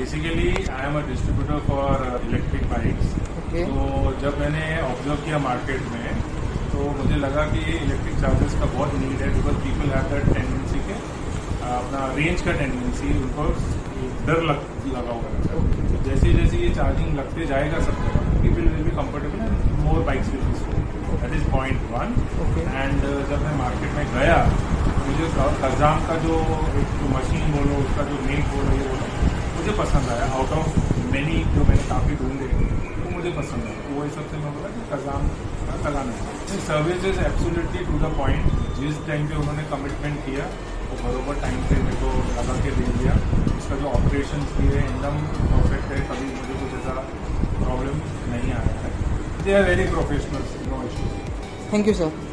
Basically I am a distributor for electric bikes. तो जब मैंने ऑब्जर्व किया मार्केट में तो मुझे लगा कि इलेक्ट्रिक चार्जर्स का बहुत नीड है, because people have that tendency के अपना रेंज का टेंडेंसी उनको डर लगा हुआ है। जैसे जैसे ये चार्जिंग लगते जाएगा सब जगह, people will be comfortable and more bikes will be sold. That is point one. And जब मैं मार्केट में गया मुझे खजाम का जो एक मशीन बोलो, उसका जो मेक बोलो, ये बोलो, मुझे पसंद आया। आउट ऑफ मैनी जो मैंने काफ़ी ढूंढे तो मुझे पसंद आया, तो वही सबसे मैं बोला कि खजाम लगाना है। Service is absolutely to the point. जिस टाइम पे उन्होंने कमिटमेंट किया वो बरोबर टाइम पे मेरे को लगा के दे दिया। उसका जो ऑपरेशन किए एकदम परफेक्ट है, कभी मुझे कुछ ऐसा प्रॉब्लम नहीं आया है। They are very professional, no issues. Thank you sir.